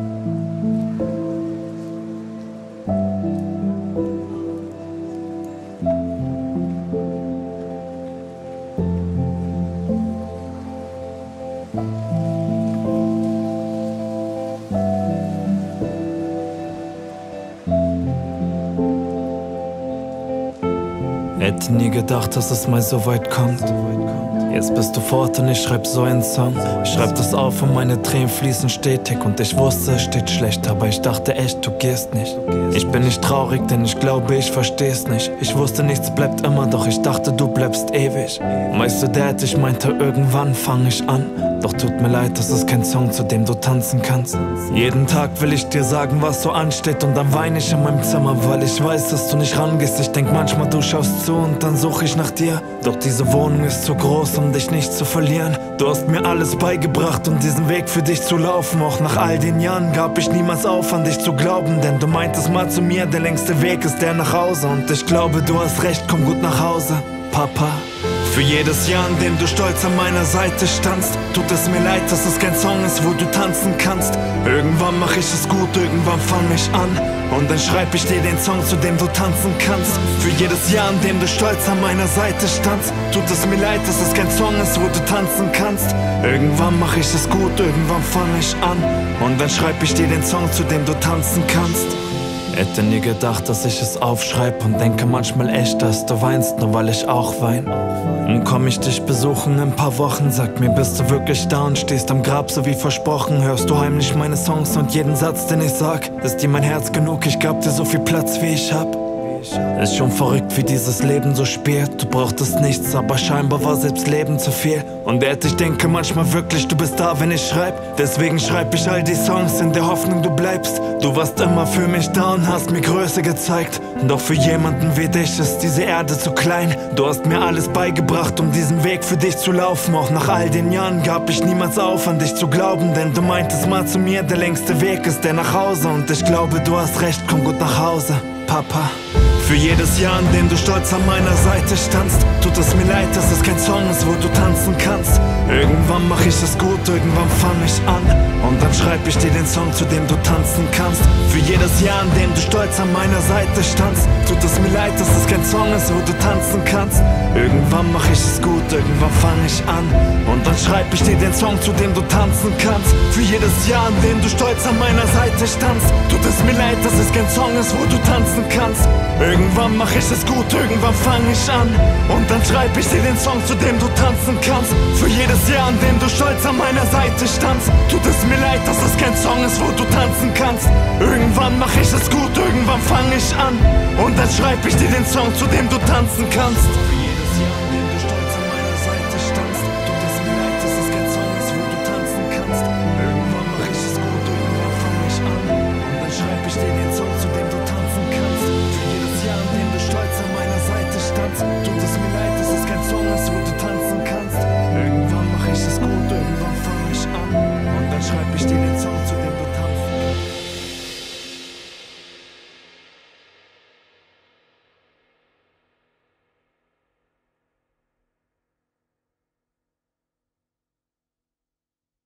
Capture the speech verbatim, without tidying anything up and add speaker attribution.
Speaker 1: Hätte nie gedacht, dass es mal so weit kommt. Jetzt bist du fort und ich schreib so einen Song. Ich schreib das auf und meine Tränen fließen stetig. Und ich wusste, es steht schlecht, aber ich dachte echt, du gehst nicht. Ich bin nicht traurig, denn ich glaube, ich versteh's nicht. Ich wusste, nichts bleibt immer, doch ich dachte, du bleibst ewig. Weißt du, Dad, ich meinte, irgendwann fang ich an. Doch tut mir leid, das ist kein Song, zu dem du tanzen kannst. Jeden Tag will ich dir sagen, was so ansteht. Und dann weine ich in meinem Zimmer, weil ich weiß, dass du nicht rangehst. Ich denk manchmal, du schaust zu und dann such ich nach dir. Doch diese Wohnung ist zu groß, um dich nicht zu verlieren. Du hast mir alles beigebracht, um diesen Weg für dich zu laufen. Auch nach all den Jahren gab ich niemals auf, an dich zu glauben. Denn du meintest mal zu mir, der längste Weg ist der nach Hause. Und ich glaube, du hast recht, komm gut nach Hause, Papa. Für jedes Jahr, in dem du stolz an meiner Seite standst, tut es mir leid, dass es kein Song ist, wo du tanzen kannst. Irgendwann mach ich es gut, irgendwann fang ich an. Und dann schreib ich dir den Song, zu dem du tanzen kannst. Für jedes Jahr, in dem du stolz an meiner Seite standst, tut es mir leid, dass es kein Song ist, wo du tanzen kannst. Irgendwann mach ich es gut, irgendwann fang ich an. Und dann schreib ich dir den Song, zu dem du tanzen kannst. Hätte nie gedacht, dass ich es aufschreib und denke manchmal echt, dass du weinst, nur weil ich auch wein. Und komm ich dich besuchen in ein paar Wochen, sag mir, bist du wirklich da und stehst am Grab, so wie versprochen. Hörst du heimlich meine Songs und jeden Satz, den ich sag, ist dir mein Herz genug, ich gab dir so viel Platz, wie ich hab. Ist schon verrückt, wie dieses Leben so spielt. Du brauchtest nichts, aber scheinbar war selbst Leben zu viel. Und Dad, ich denke manchmal wirklich, du bist da, wenn ich schreib. Deswegen schreib ich all die Songs in der Hoffnung, du bleibst. Du warst immer für mich da und hast mir Größe gezeigt. Doch für jemanden wie dich ist diese Erde zu klein. Du hast mir alles beigebracht, um diesen Weg für dich zu laufen. Auch nach all den Jahren gab ich niemals auf, an dich zu glauben. Denn du meintest mal zu mir, der längste Weg ist der nach Hause. Und ich glaube, du hast recht, komm gut nach Hause, Papa. Für jedes Jahr, in dem du stolz an meiner Seite standst, tut es mir leid, dass es kein Song ist, wo du tanzen kannst. Irgendwann mach ich es gut, irgendwann fang ich an. Und dann schreib ich dir den Song, zu dem du tanzen kannst. Für jedes Jahr, in dem du stolz an meiner Seite standst, tut es mir leid, dass es kein Song ist, wo du tanzen kannst. Irgendwann mach ich es gut, irgendwann fang ich an. Und dann schreib ich dir den Song, zu dem du tanzen kannst. Für jedes Jahr, in dem du stolz an meiner Seite standst, tut es mir leid, dass es kein Song ist, wo du tanzen kannst. Irgendwann mach ich es gut, irgendwann fang ich an. Und dann schreib ich dir den Song, zu dem du tanzen kannst. Für jedes Jahr, in dem du stolz an meiner Seite standst, tut es mir leid, dass es kein Song ist, wo du tanzen kannst. Irgendwann mach ich es gut, irgendwann fang ich an. Und dann schreib ich dir den Song, zu dem du tanzen kannst.